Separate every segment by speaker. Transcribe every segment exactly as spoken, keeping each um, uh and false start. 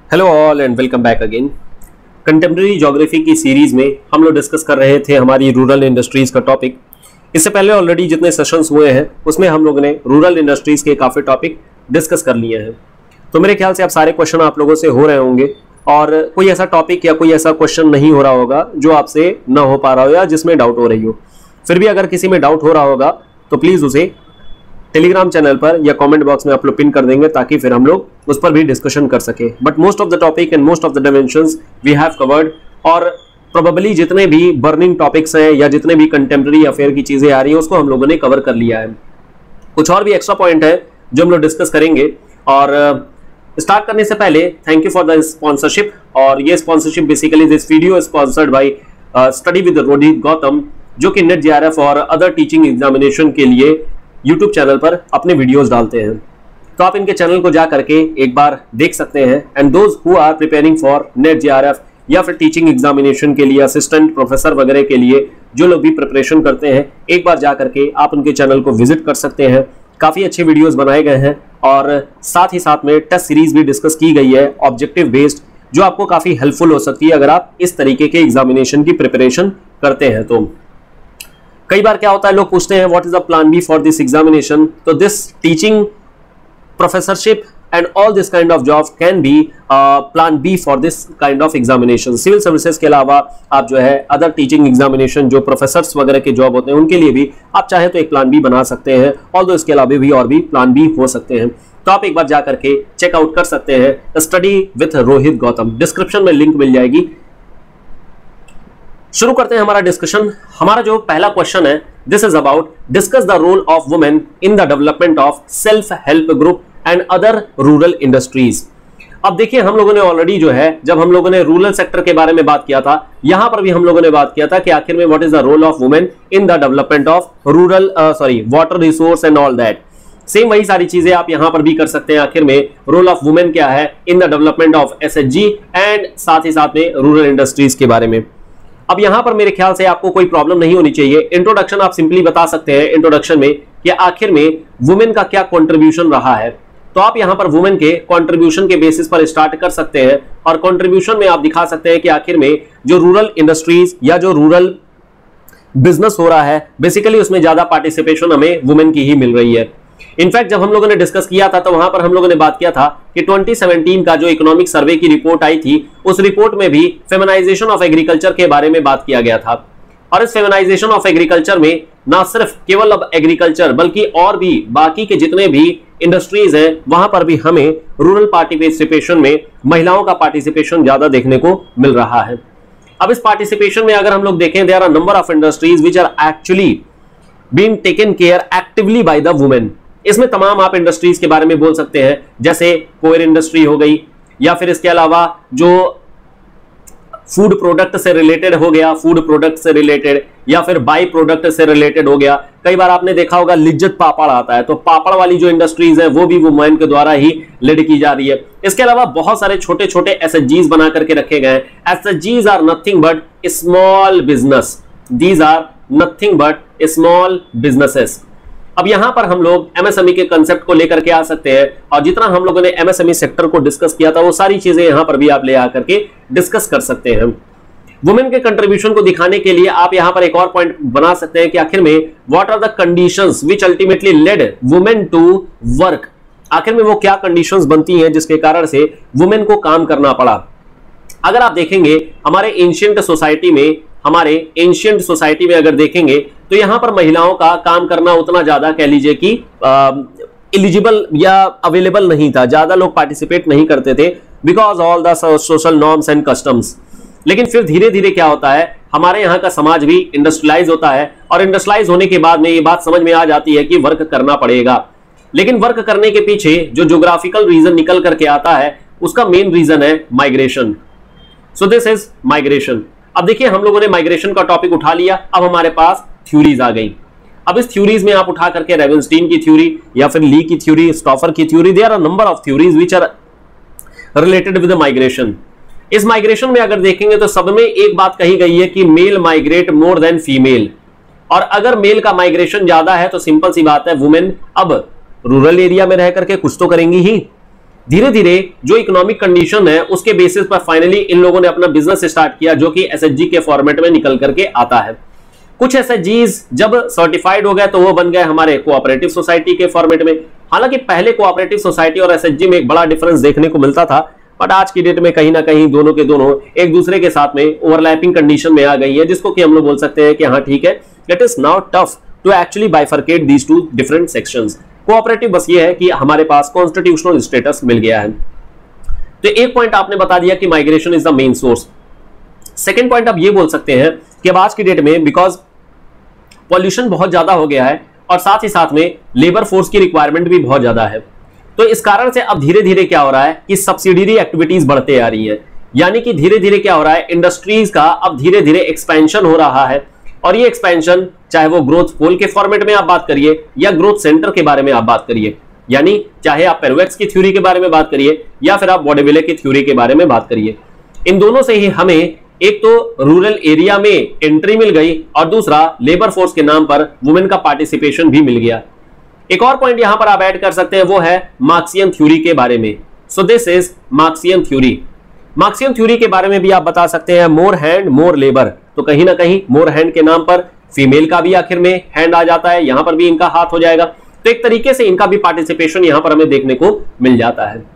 Speaker 1: Hello all and welcome back again. Contemporary geography की series में हम लोग डिस्कस कर रहे थे हमारी रूरल इंडस्ट्रीज का टॉपिक। इससे पहले ऑलरेडी जितने सेशंस हुए हैं उसमें हम लोगों ने रूरल इंडस्ट्रीज के काफ़ी टॉपिक डिस्कस कर लिए हैं। तो मेरे ख्याल से अब सारे क्वेश्चन आप लोगों से हो रहे होंगे और कोई ऐसा टॉपिक या कोई ऐसा क्वेश्चन नहीं हो रहा होगा जो आपसे न हो पा रहा हो या जिसमें डाउट हो रही हो। फिर भी अगर किसी में डाउट हो रहा होगा तो प्लीज़ उसे टेलीग्राम चैनल पर या कमेंट बॉक्स में आप लोग पिन कर देंगे ताकि फिर हम लोग उस पर भी डिस्कशन कर सके। But most of the topic and most of the dimensions we have covered, और प्रोबेबली जितने भी बर्निंग टॉपिक्स हैं या जितने भी कंटेम्प्रेरी अफेयर की चीजें आ रही हैं उसको हम लोगों ने कवर कर लिया है। कुछ और भी एक्स्ट्रा पॉइंट है जो हम लोग डिस्कस करेंगे। और स्टार्ट करने से पहले thank you for the sponsorship. और ये sponsorship basically this video sponsored by study with Rohit Gautam, जो कि नेट जेआरएफ और अदर टीचिंग एग्जामिनेशन के लिए यूट्यूब चैनल पर अपने वीडियोस डालते हैं। तो आप इनके चैनल को जा करके एक बार देख सकते हैं। And those who are preparing for NET JRF या फिर टीचिंग एग्जामिनेशन के लिए, असिस्टेंट प्रोफेसर वगैरह के लिए जो लोग भी प्रिपरेशन करते हैं, एक बार जा करके आप उनके चैनल को विजिट कर सकते हैं। काफ़ी अच्छे वीडियोस बनाए गए हैं और साथ ही साथ में टेस्ट सीरीज भी डिस्कस की गई है ऑब्जेक्टिव बेस्ड, जो आपको काफ़ी हेल्पफुल हो सकती है अगर आप इस तरीके के एग्जामिनेशन की प्रिपरेशन करते हैं। तो कई बार क्या होता है, लोग पूछते हैं what is the plan B for this examination. तो this teaching, professorship and all this kind of job can be plan B for this kind of examination. Civil services के अलावा आप जो है अदर टीचिंग एग्जामिनेशन जो professors वगैरह के job होते हैं उनके लिए भी आप चाहे तो एक प्लान बी बना सकते हैं। ऑल्दो इसके अलावा भी और भी प्लान बी हो सकते हैं। तो आप एक बार जा करके चेकआउट कर सकते हैं study with Rohit Gautam. Description में लिंक मिल जाएगी। शुरू करते हैं हमारा डिस्कशन। हमारा जो पहला क्वेश्चन है, this is about discuss the role of women in the development of self help group and other rural industries. अब देखिए, हम लोगों ने ऑलरेडी जो है जब हम लोगों ने रूरल सेक्टर के बारे में बात किया था, यहां पर भी हम लोगों ने बात किया था कि आखिर में what is the role of women in the development of rural sorry water resource and all that. Same वही सारी चीजें आप यहां पर भी कर सकते हैं। आखिर में रोल ऑफ वुमेन क्या है in the development of SHG and साथ ही साथ में रूरल इंडस्ट्रीज के बारे में। अब यहां पर मेरे ख्याल से आपको कोई प्रॉब्लम नहीं होनी चाहिए। इंट्रोडक्शन आप सिंपली बता सकते हैं इंट्रोडक्शन में कि आखिर में वुमेन का क्या कंट्रीब्यूशन रहा है। तो आप यहां पर वुमेन के कंट्रीब्यूशन के बेसिस पर स्टार्ट कर सकते हैं और कंट्रीब्यूशन में आप दिखा सकते हैं कि आखिर में जो रूरल इंडस्ट्रीज या जो रूरल बिजनेस हो रहा है बेसिकली उसमें ज्यादा पार्टिसिपेशन हमें वुमेन की ही मिल रही है। इनफैक्ट जब हम लोगों ने डिस्कस किया था तो वहां पर हम लोगों ने बात किया था कि ट्वेंटी सेवनटीन का जो इकोनॉमिक सर्वे की रिपोर्ट आई थी उस रिपोर्ट में भी फेमिनाइजेशन ऑफ एग्रीकल्चर के बारे में बात किया गया था। और इस फेमिनाइजेशन ऑफ एग्रीकल्चर में ना सिर्फ केवल अब एग्रीकल्चर बल्कि और भी बाकी के जितने भी इंडस्ट्रीज हैं वहां पर भी हमें रूरल पार्टिसिपेशन में महिलाओं का पार्टिसिपेशन ज्यादा देखने को मिल रहा है। अब इस पार्टिसिपेशन में अगर हम लोग देखें, there are number of industries which are actually being taken care actively by the women. इसमें तमाम आप इंडस्ट्रीज के बारे में बोल सकते हैं, जैसे कोयर इंडस्ट्री हो गई, या फिर इसके अलावा जो फूड प्रोडक्ट से रिलेटेड हो गया, फूड प्रोडक्ट से रिलेटेड, या फिर बाई प्रोडक्ट से रिलेटेड हो गया। कई बार आपने देखा होगा लिज्जत पापड़ आता है, तो पापड़ वाली जो इंडस्ट्रीज है वो भी वुमेन के द्वारा ही लीड की जा रही है। इसके अलावा बहुत सारे छोटे छोटे एसएचजीज बना करके रखे गए हैं। एसएचजीज are nothing but small business, these are nothing but small businesses. अब यहां पर हम लोग एमएसएमई के कंसेप्ट को लेकर के आ सकते हैं और जितना हम लोगों ने एमएसएमई सेक्टर को डिस्कस किया था वो सारी चीजें यहां पर भी आप ले आकर के डिस्कस कर सकते हैं। वुमेन के कंट्रीब्यूशन को दिखाने के लिए आप यहां पर एक और पॉइंट बना सकते हैं कि आखिर में what are the conditions which ultimately lead women to work. आखिर में वो क्या कंडीशंस बनती हैं जिसके कारण से वुमेन को काम करना पड़ा। अगर आप देखेंगे हमारे एंशिएंट सोसाइटी में हमारे एंशिएंट सोसाइटी में अगर देखेंगे तो यहां पर महिलाओं का काम करना उतना ज्यादा कह लीजिए कि एलिजिबल या अवेलेबल नहीं था, ज्यादा लोग पार्टिसिपेट नहीं करते थे because all the social norms and customs. लेकिन फिर धीरे धीरे क्या होता है, हमारे यहाँ का समाज भी इंडस्ट्रियलाइज होता है और इंडस्ट्रियलाइज होने के बाद में ये बात समझ में आ जाती है कि वर्क करना पड़ेगा। लेकिन वर्क करने के पीछे जो ज्योग्राफिकल रीजन निकल करके आता है उसका मेन रीजन है migration. So this is migration. अब देखिए, हम लोगों ने माइग्रेशन का टॉपिक उठा लिया, अब हमारे पास थ्योरीज आ गई। अब इस थ्योरीज में आप उठा करके रेवेंस्टीन की थ्योरी या फिर ली की थ्योरी, स्टॉफर की theory, there are number of theories which are related with migration. इस माइग्रेशन में अगर देखेंगे तो सब में एक बात कही गई है कि male migrate more than female. और अगर मेल का माइग्रेशन ज्यादा है तो सिंपल सी बात है वुमेन अब रूरल एरिया में रह करके कुछ तो करेंगी ही। धीरे धीरे जो इकोनॉमिक कंडीशन है उसके बेसिस पर फाइनली इन लोगों ने अपना बिजनेस स्टार्ट किया, जो कि एसएचजी के फॉर्मेट में निकल करके आता है। कुछ एसएचजीज जब सर्टिफाइड हो गए तो वो बन गए हमारे कोऑपरेटिव सोसाइटी के फॉर्मेट में। हालांकि पहले कोऑपरेटिव सोसाइटी और एसएचजी में एक बड़ा डिफरेंस देखने को मिलता था, बट आज की डेट में कहीं ना कहीं दोनों के दोनों एक दूसरे के साथ में ओवरलैपिंग कंडीशन में आ गई है, जिसको कि हम लोग बोल सकते हैं कि हाँ ठीक है, it is now tough to actually bifurcate these two different sections. Cooperative बस ये है कि हमारे पास कॉन्स्टिट्यूशनल स्टेटस मिल गया है। तो एक पॉइंट आपने बता दिया कि migration is the main source. Second point आप ये बोल सकते हैं कि अब आज की डेट में बिकॉज पॉल्यूशन बहुत ज्यादा हो गया है और साथ ही साथ में लेबर फोर्स की रिक्वायरमेंट भी बहुत ज्यादा है, तो इस कारण से अब धीरे धीरे क्या हो रहा है कि सब्सिडियरी एक्टिविटीज बढ़ते आ रही है। यानी कि धीरे धीरे क्या हो रहा है, इंडस्ट्रीज का अब धीरे धीरे एक्सपेंशन हो रहा है, और ये एक्सपेंशन चाहे वो ग्रोथ पोल के फॉर्मेट में आप बात करिए या ग्रोथ सेंटर के बारे में आप बात करिए, यानी चाहे आप पेरवेक्स की थ्योरी के बारे में बात करिए या फिर आप बॉडेविले की थ्योरी के बारे में बात करिए, इन दोनों से ही हमें एक तो रूरल एरिया में एंट्री मिल गई और दूसरा लेबर फोर्स के नाम पर वुमेन का पार्टिसिपेशन भी मिल गया। एक और पॉइंट यहां पर आप ऐड कर सकते हैं, वो है मार्क्सियन थ्योरी के बारे में। So this is Marxian theory. Marxian theory के बारे में भी आप बता सकते हैं मोर हैंड मोर लेबर, तो कहीं ना कहीं मोर हैंड के नाम पर फीमेल का भी आखिर में हैंड आ जाता है, यहां पर भी इनका हाथ हो जाएगा, तो एक तरीके से इनका भी पार्टिसिपेशन यहां पर हमें देखने को मिल जाता है।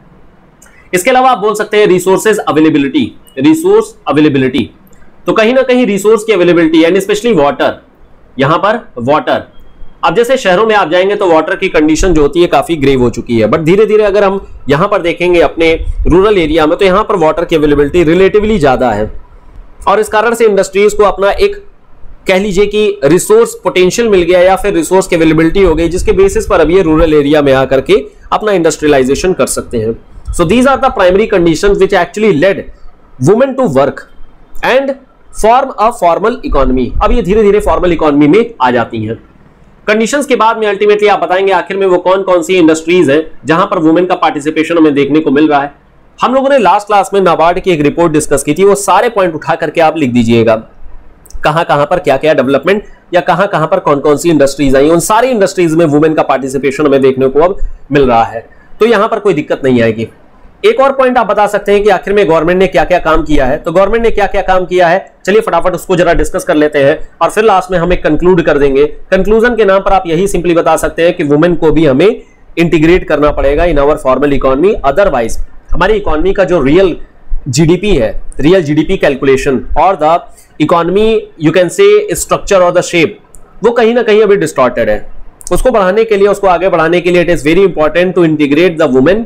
Speaker 1: इसके अलावा आप बोल सकते हैं रिसोर्सेज अवेलेबिलिटी, रिसोर्स अवेलेबिलिटी, तो कहीं ना कहीं रिसोर्स की अवेलेबिलिटी यानी स्पेशली वाटर, यहां पर वाटर, अब जैसे शहरों में आप जाएंगे तो वाटर की कंडीशन जो होती है काफी ग्रेव हो चुकी है, बट धीरे धीरे अगर हम यहां पर देखेंगे अपने रूरल एरिया में तो यहां पर वाटर की अवेलेबिलिटी रिलेटिवली ज्यादा है, और इस कारण से इंडस्ट्रीज को अपना एक कह लीजिए कि रिसोर्स पोटेंशियल मिल गया या फिर रिसोर्स की अवेलेबिलिटी हो गई, जिसके बेसिस पर अब ये रूरल एरिया में आकर के अपना इंडस्ट्रियलाइजेशन कर सकते हैं। So these are the primary conditions which actually lead women to work and form a formal economy. अब ये धीरे धीरे फॉर्मल इकोनॉमी में आ जाती हैं। कंडीशंस के बाद में अल्टीमेटली आप बताएंगे आखिर में वो कौन कौन सी इंडस्ट्रीज हैं जहां पर वुमेन का पार्टिसिपेशन हमें देखने को मिल रहा है। हम लोगों ने लास्ट क्लास में नाबार्ड की एक रिपोर्ट डिस्कस की थी, वो सारे पॉइंट उठा करके आप लिख दीजिएगा, कहां कहां पर क्या क्या डेवलपमेंट या कहां कहां पर कौन कौन सी इंडस्ट्रीज आई, उन सारी इंडस्ट्रीज में वुमेन का पार्टिसिपेशन हमें देखने को अब मिल रहा है, तो यहां पर कोई दिक्कत नहीं आएगी। एक और पॉइंट आप बता सकते हैं कि आखिर में गवर्नमेंट ने क्या क्या काम किया है, तो गवर्नमेंट ने क्या क्या काम किया है, चलिए फटाफट उसको जरा डिस्कस कर लेते हैं और फिर लास्ट में हम एक कंक्लूड कर देंगे। कंक्लूजन के नाम पर आप यही सिंपली बता सकते हैं कि वुमेन को भी हमें इंटीग्रेट करना पड़ेगा in our formal economy, otherwise हमारी इकोनॉमी का जो रियल जीडीपी है, रियल जीडीपी कैलकुलेशन और the economy you can say structure और द शेप, वो कहीं ना कहीं अभी डिस्टॉर्टेड है। उसको बढ़ाने के लिए, उसको आगे बढ़ाने के लिए it is very important to integrate the women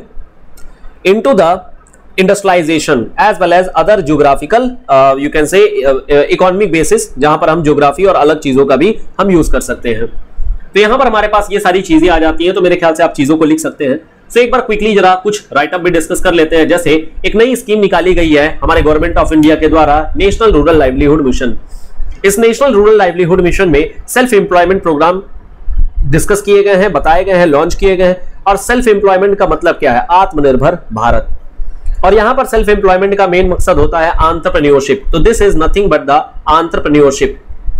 Speaker 1: into the industrialization as well as other geographical uh, you can say uh, uh, economic basis, जहां पर हम ज्योग्राफी और अलग चीजों का भी हम यूज कर सकते हैं। तो यहां पर हमारे पास ये सारी चीजें आ जाती हैं, तो मेरे ख्याल से आप चीजों को लिख सकते हैं। सो so, एक बार क्विकली जरा कुछ राइटअप भी डिस्कस कर लेते हैं। जैसे एक नई स्कीम निकाली गई है हमारे गवर्नमेंट ऑफ इंडिया के द्वारा, नेशनल रूरल लाइवलीहुड मिशन। इस नेशनल रूरल लाइवलीहुड मिशन में सेल्फ एम्प्लॉयमेंट प्रोग्राम डिस्कस किए गए हैं, बताए गए हैं, लॉन्च किए गए हैं। और सेल्फ एम्प्लॉयमेंट का मतलब क्या है, आत्मनिर्भर भारत, और यहां पर सेल्फ एम्प्लॉयमेंट का मेन मकसद होता है एंटरप्रेन्योरशिप। तो this is nothing but the entrepreneurship,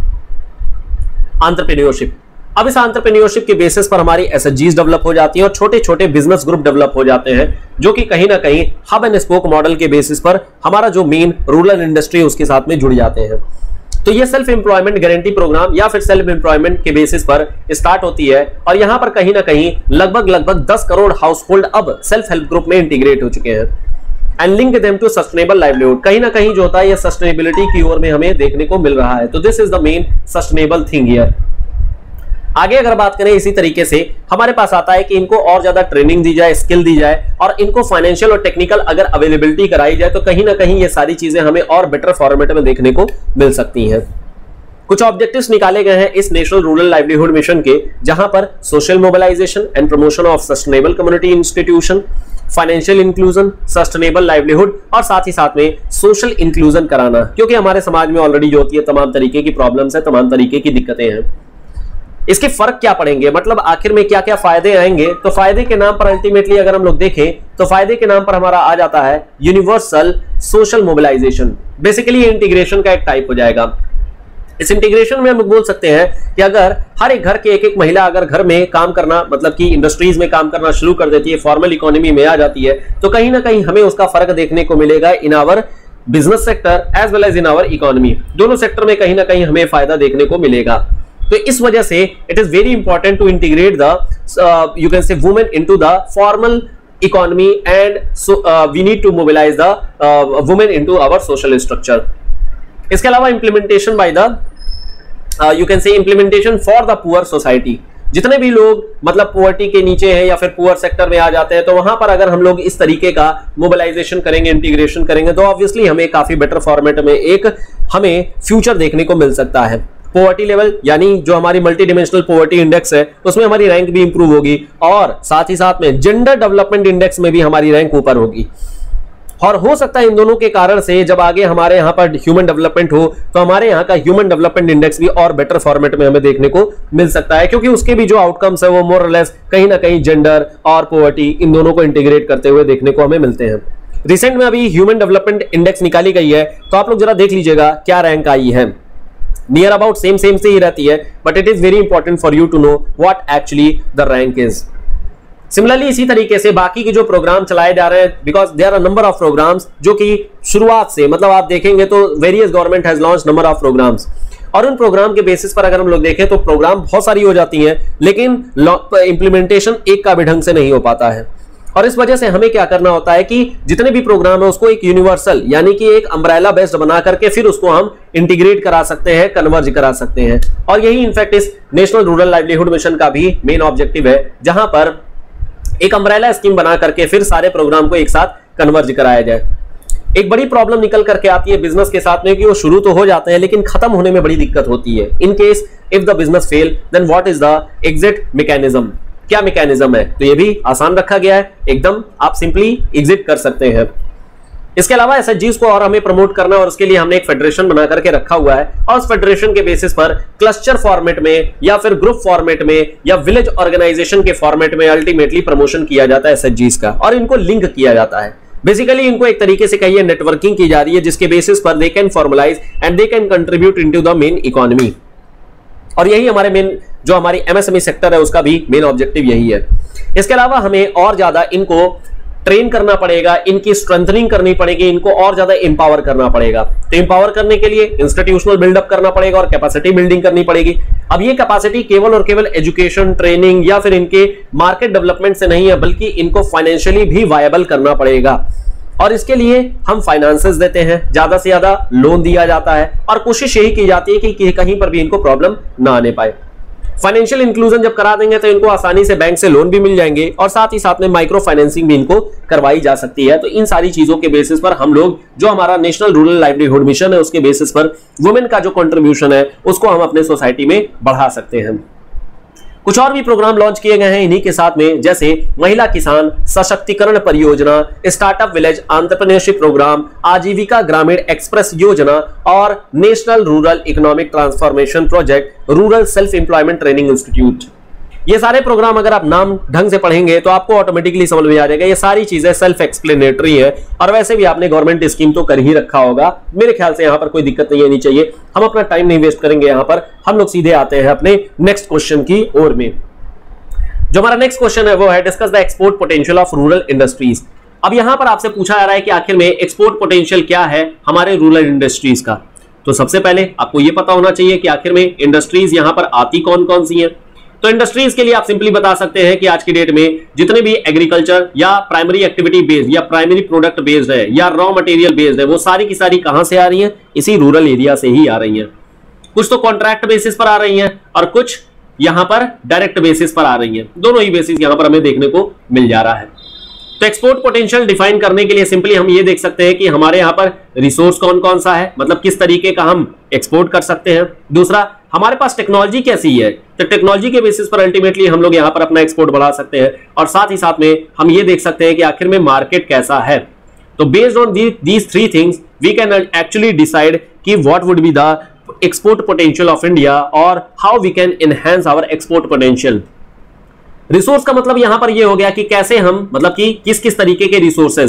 Speaker 1: entrepreneurship. अब इस एंटरप्रेन्योरशिप के बेसिस पर हमारी एसएचजीज डेवलप हो जाती हैं और छोटे छोटे बिजनेस ग्रुप डेवलप हो जाते हैं, जो कि कहीं ना कहीं हब एंड स्पोक मॉडल के बेसिस पर हमारा जो मेन रूरल इंडस्ट्री है उसके साथ में जुड़ जाते हैं। तो ये सेल्फ एम्प्लॉयमेंट गारंटी प्रोग्राम या फिर सेल्फ एम्प्लॉयमेंट के बेसिस पर स्टार्ट होती है, और यहां पर कहीं ना कहीं लगभग लगभग दस करोड़ हाउस होल्ड अब सेल्फ हेल्प ग्रुप में इंटीग्रेट हो चुके हैं। And link them to sustainable livelihood, कहीं ना कहीं जो होता है ये सस्टेनेबिलिटी की ओर में हमें देखने को मिल रहा है। तो this is the main sustainable thing here. आगे अगर बात करें इसी तरीके से हमारे पास आता है कि इनको और ज्यादा ट्रेनिंग दी जाए, स्किल दी जाए, और इनको फाइनेंशियल और टेक्निकल अगर अवेलेबिलिटी कराई जाए, तो कहीं ना कहीं ये सारी चीजें हमें और बेटर फॉर्मेट में देखने को मिल सकती हैं। कुछ ऑब्जेक्टिव्स निकाले गए हैं इस नेशनल रूरल लाइवलीहुड मिशन के, जहां पर social mobilization and promotion of sustainable community institution, financial inclusion, sustainable livelihood, और साथ ही साथ में सोशल इंक्लूजन कराना, क्योंकि हमारे समाज में ऑलरेडी जो होती है तमाम तरीके की प्रॉब्लम्स है, तमाम तरीके की दिक्कतें हैं। इसके फर्क क्या पड़ेंगे, मतलब आखिर में क्या क्या फायदे आएंगे, तो फायदे के नाम पर अल्टीमेटली अगर हम लोग देखें तो फायदे के नाम पर हमारा आ जाता है universal social mobilization. Basically integration का एक टाइप हो जाएगा। इस इंटीग्रेशन में हम बोल सकते हैं कि अगर हर एक घर के एक एक महिला अगर घर में काम करना मतलब कि इंडस्ट्रीज में काम करना शुरू कर देती है, फॉर्मल इकोनॉमी में आ जाती है, तो कहीं ना कहीं हमें उसका फर्क देखने को मिलेगा in our business sector as well as in our economy. दोनों सेक्टर में कहीं ना कहीं हमें फायदा देखने को मिलेगा। तो इस वजह से it is very important to integrate the you can say women into the formal economy and so uh, we need to mobilize the uh, women into our social structure. इसके अलावा implementation by the uh, you can say implementation for the poor society। जितने भी लोग मतलब poverty के नीचे हैं या फिर poor sector में आ जाते हैं, तो वहां पर अगर हम लोग इस तरीके का mobilization करेंगे, integration करेंगे, तो obviously हमें काफी better format में एक हमें future देखने को मिल सकता है। पॉवर्टी लेवल यानी जो हमारी मल्टी डिमेंशनल पॉवर्टी इंडेक्स है उसमें हमारी रैंक भी इंप्रूव होगी और साथ ही साथ में जेंडर डेवलपमेंट इंडेक्स में भी हमारी रैंक ऊपर होगी। और हो सकता है इन दोनों के कारण से जब आगे हमारे यहाँ पर ह्यूमन डेवलपमेंट हो तो हमारे यहाँ का ह्यूमन डेवलपमेंट इंडेक्स भी और बेटर फॉर्मेट में हमें देखने को मिल सकता है, क्योंकि उसके भी जो आउटकम्स है वो मोर और लेस कहीं ना कहीं जेंडर और पॉवर्टी इन दोनों को इंटीग्रेट करते हुए देखने को हमें मिलते हैं। रिसेंट में अभी ह्यूमन डेवलपमेंट इंडेक्स निकाली गई है, तो आप लोग जरा देख लीजिएगा क्या रैंक आई है। नियर अबाउट सेम सेम से ही रहती है, but it is very important for you to know what actually the rank is. Similarly इसी तरीके से बाकी के जो प्रोग्राम चलाए जा रहे हैं, because there are number of programs जो कि शुरुआत से मतलब आप देखेंगे तो various government has launch number of programs, और उन प्रोग्राम के बेसिस पर अगर हम लोग देखें तो प्रोग्राम बहुत सारी हो जाती हैं, लेकिन इंप्लीमेंटेशन एक का भी ढंग से नहीं हो पाता है। और इस वजह से हमें क्या करना होता है कि जितने भी प्रोग्राम है उसको एक यूनिवर्सल यानी कि एक अम्ब्रेला बेस्ड बना करके फिर उसको हम इंटीग्रेट करा सकते हैं, कन्वर्ज करा सकते हैं। और यही इनफैक्ट इस नेशनल रूरल लाइवलीहुड मिशन का भी मेन ऑब्जेक्टिव है, जहां पर एक अम्ब्रेला स्कीम बना करके फिर सारे प्रोग्राम को एक साथ कन्वर्ज कराया जाए। एक बड़ी प्रॉब्लम निकल करके आती है बिजनेस के साथ में कि वो शुरू तो हो जाते हैं लेकिन खत्म होने में बड़ी दिक्कत होती है। In case if the business fail then what is the exit mechanism, क्या मैकेनिज्म है, तो ये भी आसान रखा गया है, एकदम आप सिंपली एग्जिट कर सकते हैं। इसके अलावा एसएचजीज को और हमें प्रमोट करना और उसके लिए हमने एक फेडरेशन बना करके रखा हुआ है, और उस फेडरेशन के बेसिस पर क्लस्टर फॉर्मेट में या फिर ग्रुप फॉर्मेट में या विलेज ऑर्गेनाइजेशन के फॉर्मेट में अल्टीमेटली प्रमोशन किया जाता है एसएचजीज का, और इनको लिंक किया जाता है। बेसिकली इनको एक तरीके से कहिए नेटवर्किंग की जा रही है, जिसके बेसिस पर they can formalize and they can contribute into the main economy. और यही हमारे मेन जो हमारी एमएसएमई सेक्टर है उसका भी मेन ऑब्जेक्टिव यही है। इसके अलावा हमें और ज्यादा इनको ट्रेन करना पड़ेगा, इनकी स्ट्रेंथनिंग करनी पड़ेगी, इनको और ज्यादा एम्पावर करना पड़ेगा। तो एम्पावर करने के लिए इंस्टीट्यूशनल बिल्डअप करना पड़ेगा और कैपेसिटी बिल्डिंग करनी पड़ेगी। अब ये कैपेसिटी केवल और केवल एजुकेशन, ट्रेनिंग या फिर इनके मार्केट डेवलपमेंट से नहीं है, बल्कि इनको फाइनेंशियली भी वायबल करना पड़ेगा। और इसके लिए हम फाइनेंसेस देते हैं, ज्यादा से ज्यादा लोन दिया जाता है, और कोशिश यही की जाती है कि कहीं पर भी इनको प्रॉब्लम ना आने पाए। फाइनेंशियल इंक्लूजन जब करा देंगे तो इनको आसानी से बैंक से लोन भी मिल जाएंगे, और साथ ही साथ में माइक्रो फाइनेंसिंग भी इनको करवाई जा सकती है। तो इन सारी चीजों के बेसिस पर हम लोग जो हमारा नेशनल रूरल लाइवलीहुड मिशन है उसके बेसिस पर वुमेन का जो कंट्रीब्यूशन है उसको हम अपने सोसाइटी में बढ़ा सकते हैं। कुछ और भी प्रोग्राम लॉन्च किए गए हैं इन्हीं के साथ में, जैसे महिला किसान सशक्तिकरण परियोजना, स्टार्टअप विलेज एंटरप्रेन्योरशिप प्रोग्राम, आजीविका ग्रामीण एक्सप्रेस योजना और national rural economic transformation project, rural self employment training institute. ये सारे प्रोग्राम अगर आप नाम ढंग से पढ़ेंगे तो आपको ऑटोमेटिकली समझ में आ जाएगा, ये सारी चीजें सेल्फ एक्सप्लेनेटरी है, और वैसे भी आपने गवर्नमेंट स्कीम तो कर ही रखा होगा। मेरे ख्याल से यहाँ पर कोई दिक्कत नहीं आनी चाहिए। हम अपना टाइम नहीं वेस्ट करेंगे, यहाँ पर हम लोग सीधे आते हैं अपने नेक्स्ट क्वेश्चन की ओर में। जो हमारा नेक्स्ट क्वेश्चन है वो है discuss the export potential of rural industries. अब यहाँ पर आपसे पूछा जा रहा है कि आखिर में एक्सपोर्ट पोटेंशियल क्या है हमारे रूरल इंडस्ट्रीज का। तो सबसे पहले आपको ये पता होना चाहिए कि आखिर में इंडस्ट्रीज यहाँ पर आती कौन कौन सी हैं। तो इंडस्ट्रीज के लिए आप सिंपली बता सकते हैं कि आज की डेट में जितने भी एग्रीकल्चर या प्राइमरी एक्टिविटी बेस्ड या प्राइमरी प्रोडक्ट बेस्ड है या रॉ मटेरियल बेस्ड है, वो सारी की सारी कहां से आ रही हैं, इसी रूरल एरिया से ही आ रही हैं। कुछ तो कॉन्ट्रैक्ट बेसिस पर आ रही हैं और कुछ यहां पर डायरेक्ट बेसिस पर आ रही हैं। दोनों ही बेसिस यहां पर हमें देखने को मिल जा रहा है। तो एक्सपोर्ट पोटेंशियल डिफाइन करने के लिए सिंपली हम ये देख सकते हैं कि हमारे यहाँ पर रिसोर्स कौन कौन सा है, मतलब किस तरीके का हम एक्सपोर्ट कर सकते हैं। दूसरा, हमारे पास टेक्नोलॉजी कैसी है, तो टेक्नोलॉजी के बेसिस पर अल्टीमेटली हम लोग यहाँ पर अपना एक्सपोर्ट बढ़ा सकते हैं। और साथ ही साथ में हम ये देख सकते हैं कि आखिर में मार्केट कैसा है। तो based on these three things we can actually decide कि what would be the export potential of India और how we can enhance our export potential. Resource का मतलब यहां पर ये हो गया कि कैसे हम मतलब कि किस किस तरीके के रिसोर्सेज हैं।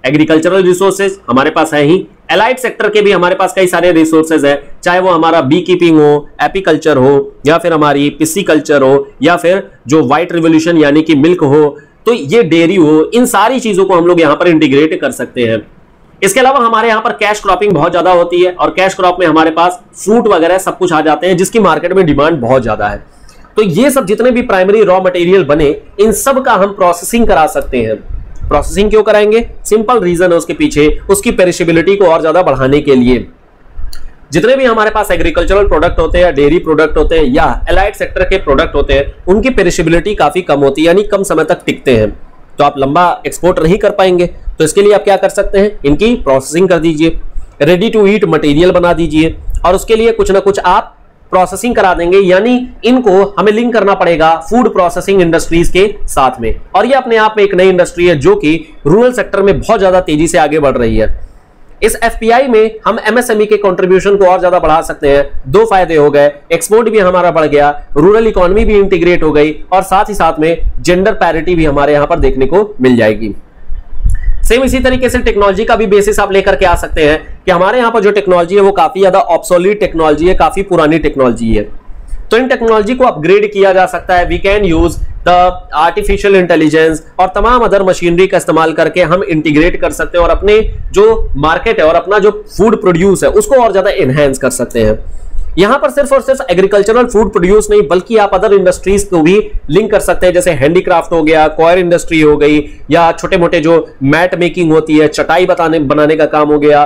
Speaker 1: एग्रीकल्चरल रिसोर्सेज हमारे पास है ही, एलाइड सेक्टर के भी हमारे पास कई सारे रिसोर्सेज है, चाहे वो हमारा बी कीपिंग हो, एपीकल्चर हो, या फिर हमारी पिस्सीकल्चर हो, या फिर जो व्हाइट रिवोल्यूशन यानी कि मिल्क हो, तो ये डेयरी हो, इन सारी चीजों को हम लोग यहाँ पर इंटीग्रेट कर सकते हैं। इसके अलावा हमारे यहाँ पर कैश क्रॉपिंग बहुत ज्यादा होती है और कैश क्रॉप में हमारे पास फ्रूट वगैरह सब कुछ आ जाते हैं जिसकी मार्केट में डिमांड बहुत ज्यादा है। तो ये सब जितने भी प्राइमरी रॉ मटेरियल बने, इन सब का हम प्रोसेसिंग करा सकते हैं। प्रोसेसिंग क्यों कराएंगे? सिंपल रीजन है उसके पीछे, उसकी पेरिशेबिलिटी को और ज्यादा बढ़ाने के लिए। जितने भी हमारे पास एग्रीकल्चरल प्रोडक्ट होते हैं, डेयरी प्रोडक्ट होते हैं या एलाइड सेक्टर के प्रोडक्ट होते हैं, उनकी पेरिशेबिलिटी काफी कम होती है, यानी कम समय तक टिकते हैं। तो आप लंबा एक्सपोर्ट नहीं कर पाएंगे, तो इसके लिए आप क्या कर सकते हैं, इनकी प्रोसेसिंग कर दीजिए, रेडी टू ईट मटेरियल बना दीजिए, और उसके लिए कुछ ना कुछ आप प्रोसेसिंग करा देंगे, यानी इनको हमें लिंक करना पड़ेगा फूड प्रोसेसिंग इंडस्ट्रीज के साथ में। और ये अपने आप में एक नई इंडस्ट्री है जो कि रूरल सेक्टर में बहुत ज्यादा तेजी से आगे बढ़ रही है। इस एफपीआई में हम एमएसएमई के कंट्रीब्यूशन को और ज्यादा बढ़ा सकते हैं। दो फायदे हो गए, एक्सपोर्ट भी हमारा बढ़ गया, रूरल इकोनॉमी भी इंटीग्रेट हो गई, और साथ ही साथ में जेंडर पैरिटी भी हमारे यहां पर देखने को मिल जाएगी। सेम इसी तरीके से टेक्नोलॉजी का भी बेसिस आप लेकर के आ सकते हैं कि हमारे यहाँ पर जो टेक्नोलॉजी है वो काफी ज्यादा ऑब्सोलीट टेक्नोलॉजी है, काफी पुरानी टेक्नोलॉजी है। तो इन टेक्नोलॉजी को अपग्रेड किया जा सकता है। We can use the artificial intelligence और तमाम अदर मशीनरी का इस्तेमाल करके हम इंटीग्रेट कर सकते हैं और अपने जो मार्केट है और अपना जो फूड प्रोड्यूस है उसको और ज्यादा एनहेंस कर सकते हैं। यहां पर सिर्फ और सिर्फ एग्रीकल्चरल फूड प्रोड्यूस नहीं, बल्कि आप अदर इंडस्ट्रीज को भी लिंक कर सकते हैं, जैसे हैंडीक्राफ्ट हो गया, कॉयर इंडस्ट्री हो गई, या छोटे मोटे जो मैट मेकिंग होती है, चटाई बताने बनाने का काम हो गया।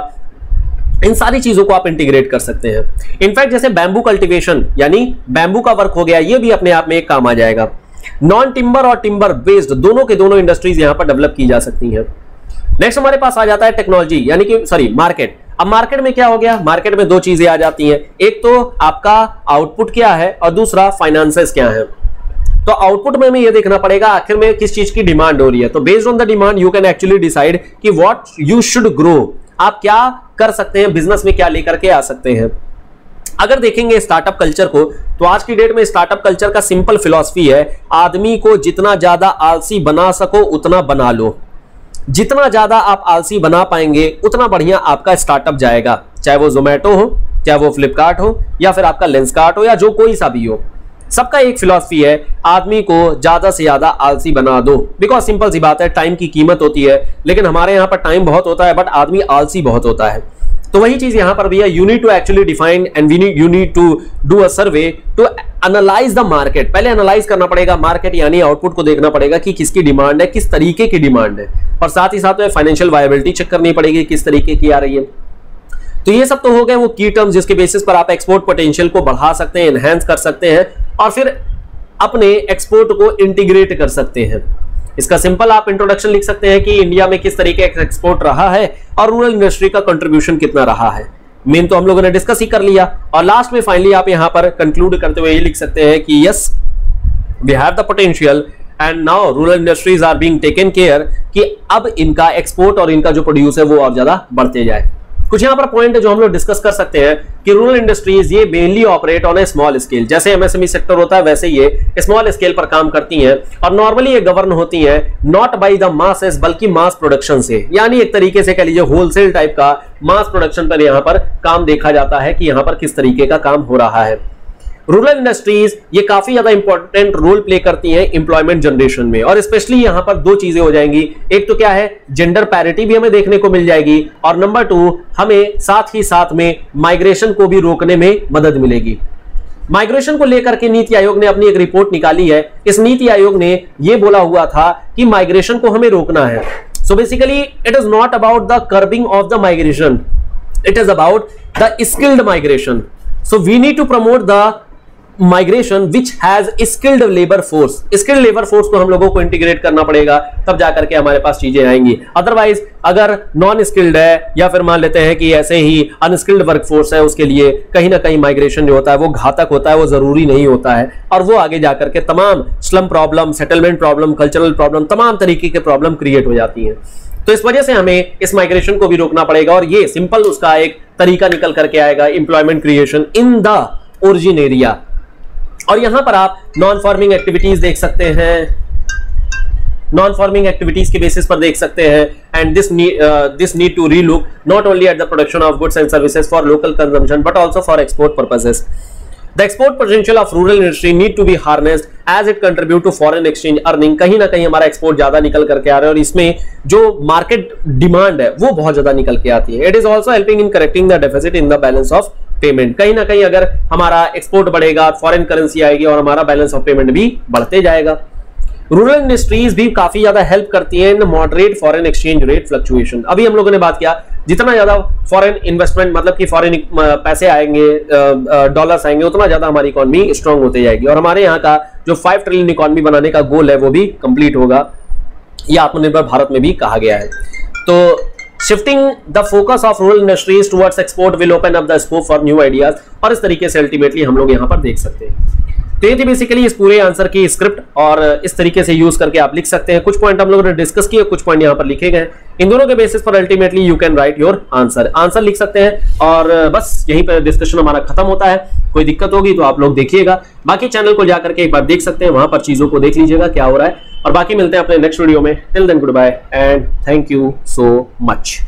Speaker 1: इन सारी चीजों को आप इंटीग्रेट कर सकते हैं। इनफैक्ट जैसे बैम्बू कल्टीवेशन यानी बैम्बू का वर्क हो गया, ये भी अपने आप में एक काम आ जाएगा। नॉन टिम्बर और टिम्बर बेस्ड दोनों के दोनों इंडस्ट्रीज यहां पर डेवलप की जा सकती हैं। नेक्स्ट हमारे पास आ जाता है टेक्नोलॉजी, यानी कि सॉरी मार्केट। अब मार्केट में क्या हो गया, मार्केट में दो चीजें आ जाती हैं, एक तो आपका आउटपुट क्या है और दूसरा फाइनेंसेस क्या है। तो आउटपुट में हमें यह देखना पड़ेगा आखिर में किस चीज की डिमांड हो रही है। तो based on the demand you can actually decide कि व्हाट यू शुड ग्रो, आप क्या कर सकते हैं, बिजनेस में क्या लेकर के आ सकते हैं। अगर देखेंगे स्टार्टअप कल्चर को, तो आज की डेट में स्टार्टअप कल्चर का सिंपल फिलॉसफी है, आदमी को जितना ज्यादा आलसी बना सको उतना बना लो। जितना ज्यादा आप आलसी बना पाएंगे उतना बढ़िया आपका स्टार्टअप जाएगा, चाहे वो जोमेटो हो, चाहे वो फ्लिपकार्ट हो, या फिर आपका लेंसकार्ट हो, या जो कोई सा भी हो। सबका एक फिलॉसफी है, आदमी को ज्यादा से ज्यादा आलसी बना दो। बिकॉज सिंपल सी बात है, टाइम की कीमत होती है, लेकिन हमारे यहाँ पर टाइम बहुत होता है बट आदमी आलसी बहुत होता है। तो वही चीज यहां पर भी है, you need to actually define and we need you need to do a survey to analyze the market. पहले एनालाइज करना पड़ेगा मार्केट, यानी आउटपुट को देखना पड़ेगा कि किसकी डिमांड है, किस तरीके की डिमांड है, और साथ ही साथ में फाइनेंशियल वायबिलिटी चेक करनी पड़ेगी किस तरीके की आ रही है। तो ये सब तो हो गए वो की टर्म्स जिसके बेसिस पर आप एक्सपोर्ट पोटेंशियल को बढ़ा सकते हैं, एनहांस कर सकते हैं और फिर अपने एक्सपोर्ट को इंटीग्रेट कर सकते हैं। इसका सिंपल आप इंट्रोडक्शन लिख सकते हैं कि इंडिया में किस तरीके का एक्सपोर्ट रहा है और रूरल इंडस्ट्री का कंट्रीब्यूशन कितना रहा है। मेन तो हम लोगों ने डिस्कस ही कर लिया, और लास्ट में फाइनली आप यहां पर कंक्लूड करते हुए ये लिख सकते हैं कि yes we have the potential and now rural industries are being taken care, कि अब इनका एक्सपोर्ट और इनका जो प्रोड्यूस है वो और ज्यादा बढ़ते जाए। कुछ यहाँ पर पॉइंट है जो हम लोग डिस्कस कर सकते हैं कि रूरल इंडस्ट्रीज ये mainly operate on a small scale, जैसे एमएसएमई सेक्टर होता है वैसे ये स्मॉल स्केल पर काम करती हैं, और नॉर्मली ये गवर्न होती हैं नॉट बाय द मासेस बल्कि मास प्रोडक्शन से, यानी एक तरीके से कह लीजिए होलसेल टाइप का मास प्रोडक्शन पर यहाँ पर काम देखा जाता है कि यहाँ पर किस तरीके का काम हो रहा है। रूरल इंडस्ट्रीज ये काफी ज्यादा इंपॉर्टेंट रोल प्ले करती हैं एम्प्लॉयमेंट जनरेशन में, और स्पेशली यहां पर दो चीजें हो जाएंगी, एक तो क्या है जेंडर पैरिटी भी हमें देखने को मिल जाएगी, और नंबर टू हमें साथ ही साथ में माइग्रेशन को भी रोकने में मदद मिलेगी। माइग्रेशन को लेकर के नीति आयोग ने अपनी एक रिपोर्ट निकाली है। इस नीति आयोग ने यह बोला हुआ था कि माइग्रेशन को हमें रोकना है। So basically it is not about the curbing of the migration, it is about the skilled migration. So we need to promote the migration which has skilled labour force. Skilled labour force को हम लोगों को integrate करना पड़ेगा, तब जाकर के हमारे पास चीजें आएंगी। अदरवाइज अगर नॉन स्किल्ड है या फिर मान लेते हैं कि ऐसे ही अनस्किल्ड वर्क फोर्स है, उसके लिए कहीं ना कहीं माइग्रेशन जो होता है वो घातक होता है, वो जरूरी नहीं होता है, और वो आगे जाकर के तमाम slum problem, settlement problem, cultural problem, तमाम तरीके के प्रॉब्लम क्रिएट हो जाती है। तो इस वजह से हमें इस माइग्रेशन को भी रोकना पड़ेगा, और ये सिंपल उसका एक तरीका निकल करके आएगा, employment creation in the origin area. और यहां पर आप नॉन फार्मिंग एक्टिविटीज देख सकते हैं, नॉन फार्मिंग एक्टिविटीज के बेसिस पर देख सकते हैं, and this this need to relook not only at the production of goods and services for local consumption but also for export purposes. The export potential of rural industry need to be harnessed as it contribute to foreign exchange earning. कहीं ना कहीं हमारा export ज्यादा निकल करके आ रहा है और इसमें जो मार्केट डिमांड है वो बहुत ज्यादा निकल के आती है. It is also helping in correcting the deficit in the balance of payment. कहीं ना कहीं अगर हमारा एक्सपोर्ट बढ़ेगा, फॉरेन करेंसी आएगी और हमारा बैलेंस ऑफ पेमेंट भी बढ़ते जाएगा. रूरल इंडस्ट्रीज भी काफी ज्यादा हेल्प करती हैं in moderate foreign exchange rate fluctuation. अभी हम लोगों ने बात किया जितना ज्यादा फॉरेन इन्वेस्टमेंट मतलब कि फॉरेन पैसे आएंगे, डॉलर्स आएंगे, उतना ज्यादा हमारी इकोनॉमी स्ट्रांग होती जाएगी और हमारे यहाँ का जो फाइव ट्रिलियन इकोनॉमी बनाने का गोल है वो भी कंप्लीट होगा. यह आत्मनिर्भर भारत में भी कहा गया है. तो shifting the focus of rural industries towards export will open up the scope for new ideas. और इस तरीके से अल्टीमेटली हम लोग यहाँ पर देख सकते हैं. तो ये थी बेसिकली इस पूरे आंसर की स्क्रिप्ट और इस तरीके से यूज करके आप लिख सकते हैं. कुछ पॉइंट हम लोगों ने डिस्कस किए, कुछ पॉइंट यहाँ पर लिखे गए. इन दोनों के बेसिस पर ultimately you can write your answer. Answer लिख सकते हैं और बस यहीं पर डिस्कशन हमारा खत्म होता है. कोई दिक्कत होगी तो आप लोग देखिएगा, बाकी चैनल को जाकर के एक बार देख सकते हैं, वहां पर चीजों को देख लीजिएगा क्या हो रहा है. और बाकी मिलते हैं अपने नेक्स्ट वीडियो में. Till then goodbye and thank you so much.